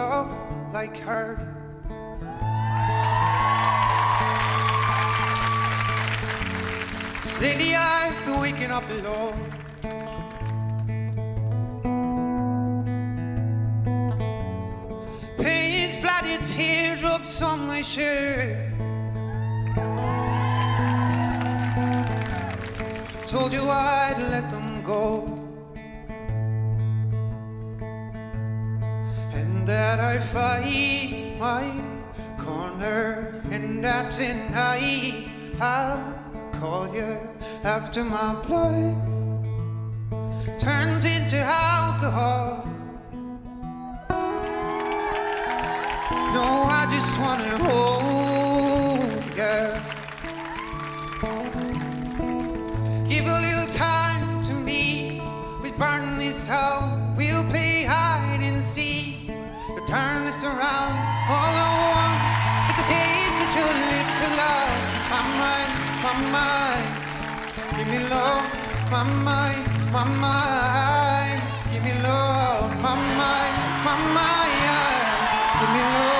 love like her. 'Cause lately I've been waking up alone. Pain splattered teardrops on my shirt. Told you I'd let them go, and that I fight my corner, and that tonight I'll call you after my blood turns into alcohol. No, I just wanna hold you. Give a little time to me. We burn this out. We'll play hide and seek. To turn this around. All I want is a taste of your lips of love. My mind, my mind. Give me love. My mind, my mind. Give me love. My mind, my mind. Give me love.